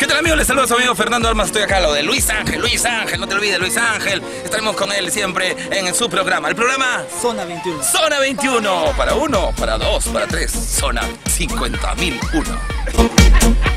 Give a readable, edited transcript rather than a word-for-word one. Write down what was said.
¿Qué tal, amigos? Les saluda a su amigo Fernando Almas. Estoy acá, lo de Luis Ángel, no te olvides, Luis Ángel. Estaremos con él siempre en su programa. El programa Zona 21. Zona 21. Para 1, para 2, para 3. Zona 50.001.